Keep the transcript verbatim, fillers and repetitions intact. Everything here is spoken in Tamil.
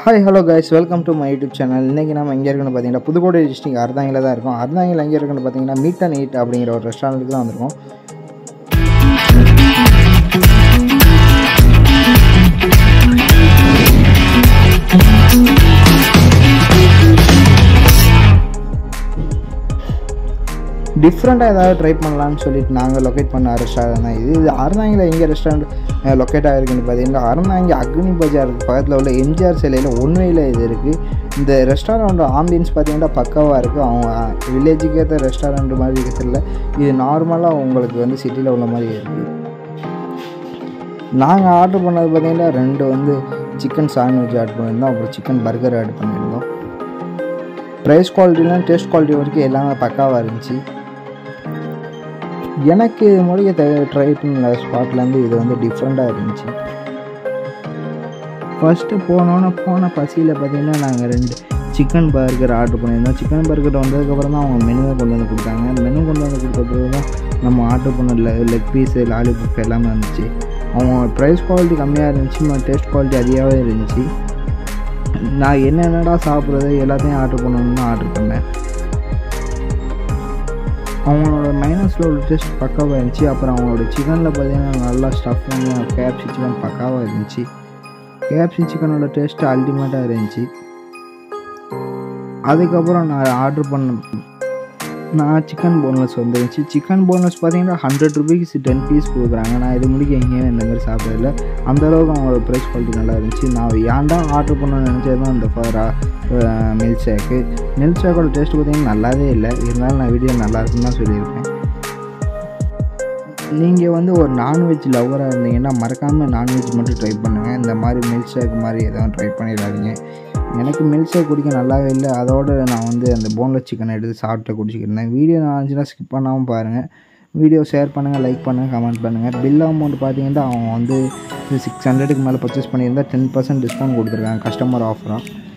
Hi, hello guys, welcome to my YouTube channel. இன்னைக்கு நாம எங்க இருக்கோம்னு பாத்தீங்கன்னா புதுக்கோட்டை டிஸ்ட்ரிக்ட் அர்தாங்கில தான் இருக்கோம். அர்தாங்கில எங்க இருக்கோம்னு பாத்தீங்கன்னா மீட் அண்ட் ஈட் அப்படிங்கற ஒரு ரெஸ்டாரன்ட்க்கு தான் வந்திருக்கோம். டிஃப்ரெண்டா ஏதாவது ட்ரை பண்ணலாம்னு சொல்லிட்டு நாங்க லொகேட் பண்ண ரெஸ்டாரன்ட் தான் இது. இது அர்தாங்கில எங்க ரெஸ்டாரண்ட் லொகேட் ஆகிருக்குன்னு பார்த்தீங்கன்னா அறந்தாங்கி அக்னி பஜாருக்கு பக்கத்தில் உள்ள எம்ஜிஆர் சிலையில் ஒன்றையில் இது இருக்குது. இந்த ரெஸ்டாரண்ட் ஆம்பியன்ஸ் பார்த்தீங்கன்னா பக்காவாக இருக்குது. அவங்க வில்லேஜுக்கு ஏற்ற ரெஸ்டாரண்ட் மாதிரி இருக்கிறதில்ல, இது நார்மலாக உங்களுக்கு வந்து சிட்டியில் உள்ள மாதிரி இருக்குது. நாங்கள் ஆர்டர் பண்ணது பார்த்திங்கன்னா ரெண்டு வந்து சிக்கன் சாண்ட்விச் ஆர்டர் பண்ணியிருந்தோம், அப்புறம் சிக்கன் பர்கர் ஆர்டர் பண்ணியிருந்தோம். ப்ரைஸ் குவாலிட்டிலாம் டேஸ்ட் குவாலிட்டி வரைக்கும் எல்லாமே பக்காவாக இருந்துச்சு. எனக்கு முடிய ட்ரை பண்ண ஸ்பாட்லேருந்து இது வந்து டிஃப்ரெண்ட்டாக இருந்துச்சு. ஃபஸ்ட்டு போனோன்னே போன பசியில் பார்த்திங்கன்னா நாங்கள் ரெண்டு சிக்கன் பர்கர் ஆர்டர் பண்ணியிருந்தோம். சிக்கன் பர்கர் வந்ததுக்கப்புறம் தான் அவங்க மெனுவை கொண்டு வந்து கொடுத்தாங்க. மெனு கொண்டு வந்து கொடுத்தது தான் நம்ம ஆர்டர் பண்ண லெக் பீஸு லாலிபாப் எல்லாமே இருந்துச்சு. அவங்க ப்ரைஸ் குவாலிட்டி கம்மியாக இருந்துச்சு, டேஸ்ட் குவாலிட்டி அதிகமாகவே இருந்துச்சு. நான் என்னென்னடா சாப்பிட்றது எல்லாத்தையும் ஆர்டர் பண்ணணும்னு ஆர்டர் பண்ணேன். அவங்களோட மைனஸில் உள்ள டேஸ்ட் பக்காவாக இருந்துச்சு. அப்புறம் அவங்களோட சிக்கனில் பார்த்தீங்கன்னா நல்லா ஸ்டஃப் பண்ணி கேஎஃப்சி சிக்கன் பக்காவாக இருந்துச்சு. கேஎஃப்சி சிக்கனோட டேஸ்ட்டு அல்டிமேட்டாக இருந்துச்சு. அதுக்கப்புறம் நான் ஆர்டர் பண்ண நான் சிக்கன் போன்லெஸ் வந்துருந்துச்சு. சிக்கன் போன்லெஸ் பார்த்தீங்கன்னா ஹண்ட்ரட் ருபீஸ் டென் பீஸ் கொடுக்குறாங்க. நான் இது முடிக்க எங்கேயும் இந்த மாதிரி சாப்பிடல. அந்தளவுக்கு அவங்களோட ப்ரைஸ் குவாலிட்டி நல்லா இருந்துச்சு. நான் ஏன்டா ஆர்டர் பண்ணணும்னு நினச்சது தான் அந்த ஃபரா மில்க் ஷேக்கு. மில்க் ஷேக்கோட டேஸ்ட்டு பார்த்தீங்கன்னா நல்லாவே இல்லை. இருந்தாலும் நான் வீடியோ நல்லா இருக்குன்னு தான் சொல்லியிருப்பேன். நீங்கள் வந்து ஒரு நான்வெஜ் லவராக இருந்தீங்கன்னா மறக்காமல் நான்வெஜ் மட்டும் ட்ரை பண்ணுங்கள். இந்த மாதிரி மில்க் ஷேக் மாதிரி எதாவது ட்ரை பண்ணிடாதீங்க. எனக்கு மில்க் ஷேக் குடிக்க நல்லாவே இல்லை. அதோடு நான் வந்து அந்த போன்லெஸ் சிக்கனை எடுத்து சாப்பிட்டு குடிச்சிக்கிட்டேன். வீடியோ நான் இருந்துச்சுன்னா ஸ்கிப் பண்ணாமல் பாருங்கள். வீடியோ ஷேர் பண்ணுங்கள், லைக் பண்ணுங்கள், கமெண்ட் பண்ணுங்கள். பில் அமௌண்ட் பார்த்தீங்கன்னா அவங்க வந்து சிக்ஸ் ஹண்ட்ரடுக்கு மேலே பர்ச்சேஸ் பண்ணியிருந்தால் டென் பர்சன்ட் டிஸ்கவுண்ட் கொடுத்துருக்காங்க கஸ்டமர் ஆஃபராக.